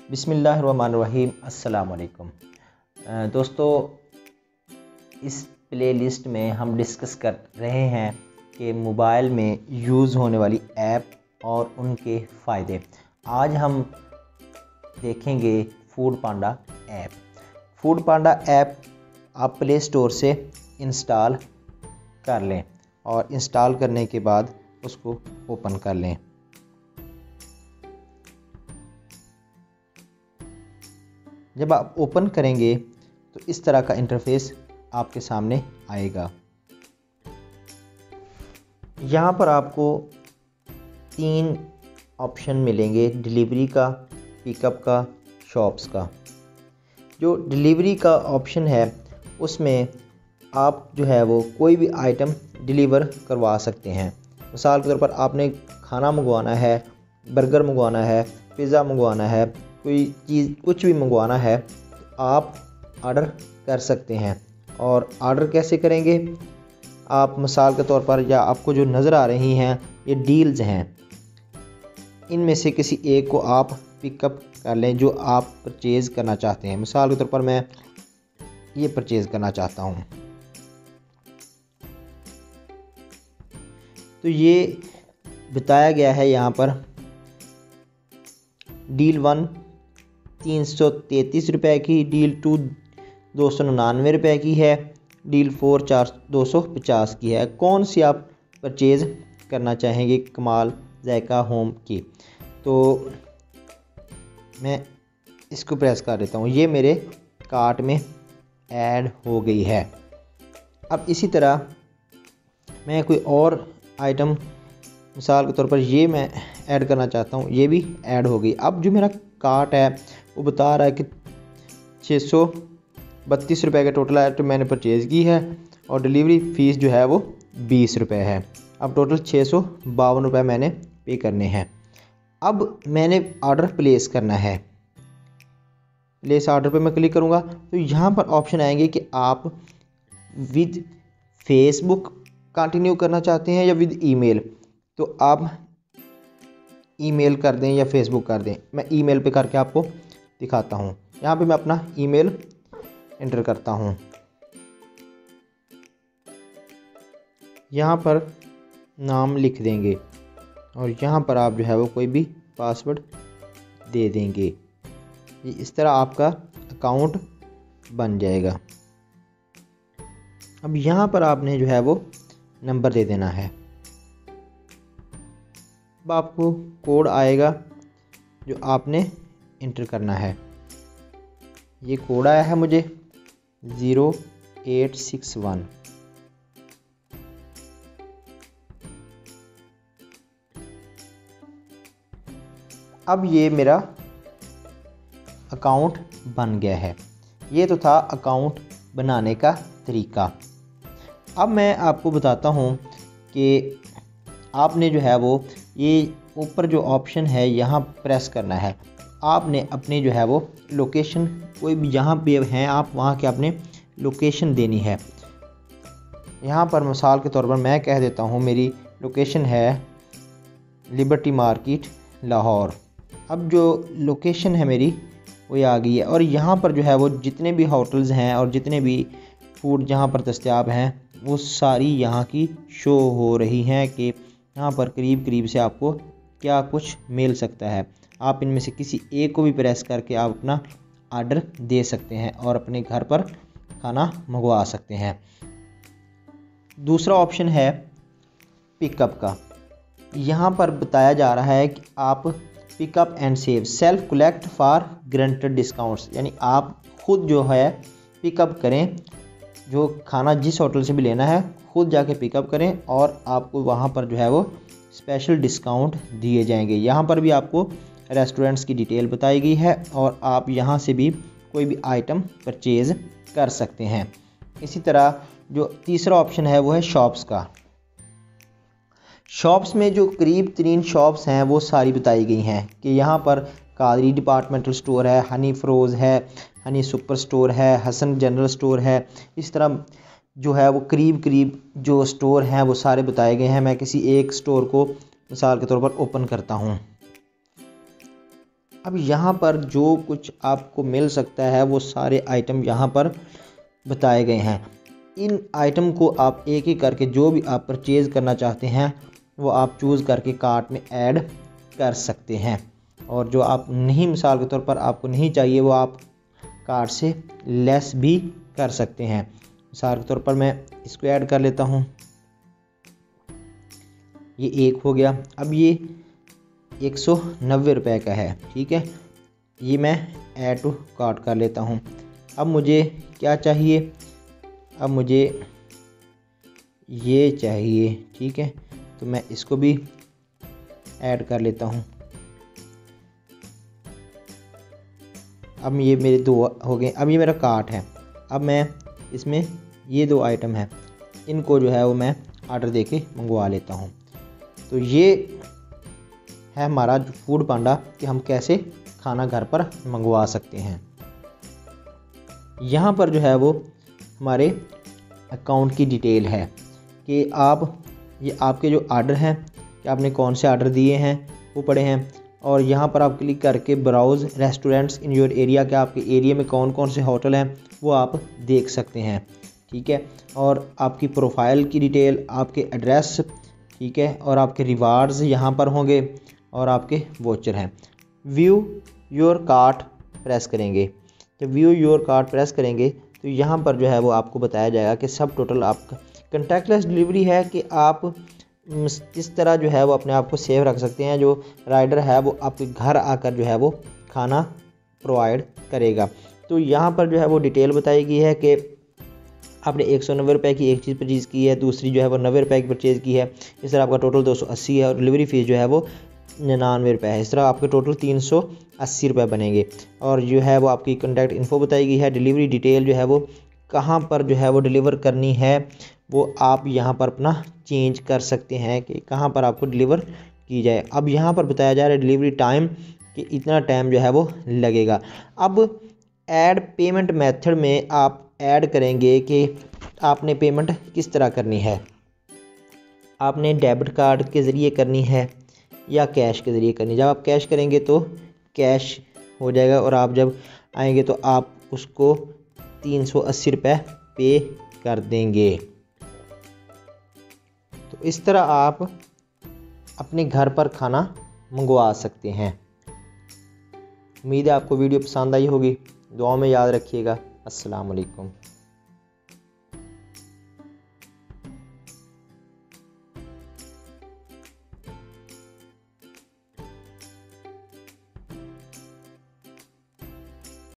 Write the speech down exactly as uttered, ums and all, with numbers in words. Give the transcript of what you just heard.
बिस्मिल्लाहिर्रहमानिर्रहीम। अस्सलाम वालेकुम दोस्तों, इस प्लेलिस्ट में हम डिस्कस कर रहे हैं कि मोबाइल में यूज़ होने वाली ऐप और उनके फ़ायदे। आज हम देखेंगे Foodpanda app. Foodpanda app आप प्ले स्टोर से इंस्टॉल कर लें और इंस्टॉल करने के बाद उसको ओपन कर लें। जब आप ओपन करेंगे तो इस तरह का इंटरफेस आपके सामने आएगा। यहाँ पर आपको तीन ऑप्शन मिलेंगे, डिलीवरी का, पिकअप का, शॉप्स का। जो डिलीवरी का ऑप्शन है उसमें आप जो है वो कोई भी आइटम डिलीवर करवा सकते हैं। मिसाल के तौर पर आपने खाना मंगवाना है, बर्गर मंगवाना है, पिज़्ज़ा मंगवाना है, कोई चीज़ कुछ भी मंगवाना है तो आप ऑर्डर कर सकते हैं। और ऑर्डर कैसे करेंगे? आप मिसाल के तौर पर, या आपको जो नज़र आ रही हैं ये डील्स हैं, इनमें से किसी एक को आप पिकअप कर लें जो आप परचेज़ करना चाहते हैं। मिसाल के तौर पर मैं ये परचेज़ करना चाहता हूँ, तो ये बताया गया है यहाँ पर डील वन तीन सौ तैंतीस रुपये की, डील टू दो सौ निन्यानवे रुपये की है, डील फोर चार दो सौ पचास की है। कौन सी आप परचेज़ करना चाहेंगे कमाल जायका होम की? तो मैं इसको प्रेस कर देता हूँ, ये मेरे कार्ट में ऐड हो गई है। अब इसी तरह मैं कोई और आइटम, मिसाल के तौर पर ये मैं ऐड करना चाहता हूँ, ये भी ऐड हो गई। अब जो मेरा कार्ट है वो बता रहा है कि छः सौ बत्तीस रुपये का टोटल आइटम मैंने परचेज़ की है और डिलीवरी फ़ीस जो है वो बीस रुपये है। अब टोटल छः सौ बावन रुपये मैंने पे करने हैं। अब मैंने ऑर्डर प्लेस करना है। प्लेस ऑर्डर पे मैं क्लिक करूँगा तो यहाँ पर ऑप्शन आएंगे कि आप विद फेसबुक कंटिन्यू करना चाहते हैं या विद ईमेल। तो आप ईमेल कर दें या फेसबुक कर दें। मैं ईमेल पे करके आपको दिखाता हूँ। यहाँ पे मैं अपना ईमेल एंटर करता हूँ। यहाँ पर नाम लिख देंगे और यहाँ पर आप जो है वो कोई भी पासवर्ड दे देंगे। ये इस तरह आपका अकाउंट बन जाएगा। अब यहाँ पर आपने जो है वो नंबर दे देना है। अब आपको कोड आएगा जो आपने इंटर करना है। ये कोड आया है मुझे ज़ीरो एट सिक्स वन। अब ये मेरा अकाउंट बन गया है। ये तो था अकाउंट बनाने का तरीका। अब मैं आपको बताता हूँ कि आपने जो है वो ये ऊपर जो ऑप्शन है यहाँ प्रेस करना है। आपने अपनी जो है वो लोकेशन, कोई भी जहाँ पे हैं आप वहाँ के अपने लोकेशन देनी है। यहाँ पर मिसाल के तौर पर मैं कह देता हूँ मेरी लोकेशन है लिबर्टी मार्केट लाहौर। अब जो लोकेशन है मेरी वो ये आ गई है। और यहाँ पर जो है वो जितने भी होटल्स हैं और जितने भी फूड जहाँ पर दस्तयाब हैं वो सारी यहाँ की शो हो रही हैं कि यहाँ पर करीब करीब से आपको क्या कुछ मिल सकता है। आप इनमें से किसी एक को भी प्रेस करके आप अपना ऑर्डर दे सकते हैं और अपने घर पर खाना मंगवा सकते हैं। दूसरा ऑप्शन है पिकअप का। यहाँ पर बताया जा रहा है कि आप pickup and save self collect for granted discounts, यानी आप खुद जो है पिकअप करें, जो खाना जिस होटल से भी लेना है खुद जाके पिकअप करें और आपको वहाँ पर जो है वो स्पेशल डिस्काउंट दिए जाएंगे। यहाँ पर भी आपको रेस्टोरेंट्स की डिटेल बताई गई है और आप यहाँ से भी कोई भी आइटम परचेज़ कर सकते हैं। इसी तरह जो तीसरा ऑप्शन है वो है शॉप्स का। शॉप्स में जो करीब तरीन शॉप्स हैं वो सारी बताई गई हैं कि यहाँ पर कादरी डिपार्टमेंटल स्टोर है, हनी फ्रोज़ है, हनी सुपर स्टोर है, हसन जनरल स्टोर है। इस तरह जो है वो करीब करीब जो स्टोर हैं वो सारे बताए गए हैं। मैं किसी एक स्टोर को मिसाल के तौर पर ओपन करता हूँ। अब यहाँ पर जो कुछ आपको मिल सकता है वो सारे आइटम यहाँ पर बताए गए हैं। इन आइटम को आप एक एक करके जो भी आप परचेज़ करना चाहते हैं वो आप चूज़ करके कार्ट में ऐड कर सकते हैं, और जो आप नहीं, मिसाल के तौर पर आपको नहीं चाहिए, वो आप कार्ट से लेस भी कर सकते हैं। मिसाल के तौर पर मैं इसको ऐड कर लेता हूँ, ये एक हो गया। अब ये एक सौ नब्बे रुपये का है, ठीक है, ये मैं ऐड टू कार्ट कर लेता हूँ। अब मुझे क्या चाहिए, अब मुझे ये चाहिए, ठीक है, तो मैं इसको भी ऐड कर लेता हूँ। अब ये मेरे दो हो गए। अब ये मेरा कार्ट है। अब मैं इसमें ये दो आइटम है, इनको जो है वो मैं ऑर्डर देके मंगवा लेता हूँ। तो ये है हमारा फूड पांडा कि हम कैसे खाना घर पर मंगवा सकते हैं। यहाँ पर जो है वो हमारे अकाउंट की डिटेल है कि आप, ये आपके जो आर्डर हैं कि आपने कौन से आर्डर दिए हैं वो पड़े हैं, और यहाँ पर आप क्लिक करके browse restaurants in your area के आपके एरिया में कौन कौन से होटल हैं वो आप देख सकते हैं, ठीक है, और आपकी प्रोफाइल की डिटेल, आपके एड्रेस, ठीक है, और आपके रिवार्ड्स यहाँ पर होंगे, और आपके वोचर हैं। व्यू योर कार्ट प्रेस करेंगे, जब व्यू योर कार्ट प्रेस करेंगे तो यहाँ पर जो है वो आपको बताया जाएगा कि सब टोटल आपका कंटैक्टलेस डिलीवरी है कि आप इस तरह जो है वो अपने आप को सेव रख सकते हैं। जो राइडर है वो आपके घर आकर जो है वो खाना प्रोवाइड करेगा। तो यहाँ पर जो है वो डिटेल बताई गई है कि आपने एक सौ नब्बे रुपये की एक चीज़ परचेज़ की है, दूसरी जो है वो नब्बे रुपये की परचेज़ की है, इस तरह आपका टोटल दो सौ अस्सी है, और डिलीवरी फ़ीस जो है वो निन्यानवे रुपये है। इस तरह आपके टोटल तीन सौ अस्सी रुपये बनेंगे। और जो है वो आपकी कॉन्टैक्ट इन्फो बताई गई है, डिलीवरी डिटेल जो है वो कहाँ पर जो है वो डिलीवर करनी है वो आप यहाँ पर अपना चेंज कर सकते हैं कि कहाँ पर आपको डिलीवर की जाए। अब यहाँ पर बताया जा रहा है डिलीवरी टाइम कि इतना टाइम जो है वो लगेगा। अब ऐड पेमेंट मेथड में आप ऐड करेंगे कि आपने पेमेंट किस तरह करनी है, आपने डेबिट कार्ड के ज़रिए करनी है या कैश के ज़रिए करनी है। जब आप कैश करेंगे तो कैश हो जाएगा, और आप जब आएंगे तो आप उसको तीन सौ अस्सी रुपये पे कर देंगे। तो इस तरह आप अपने घर पर खाना मंगवा सकते हैं। उम्मीद है आपको वीडियो पसंद आई होगी। दुआ में याद रखिएगा। अस्सलाम वालेकुम।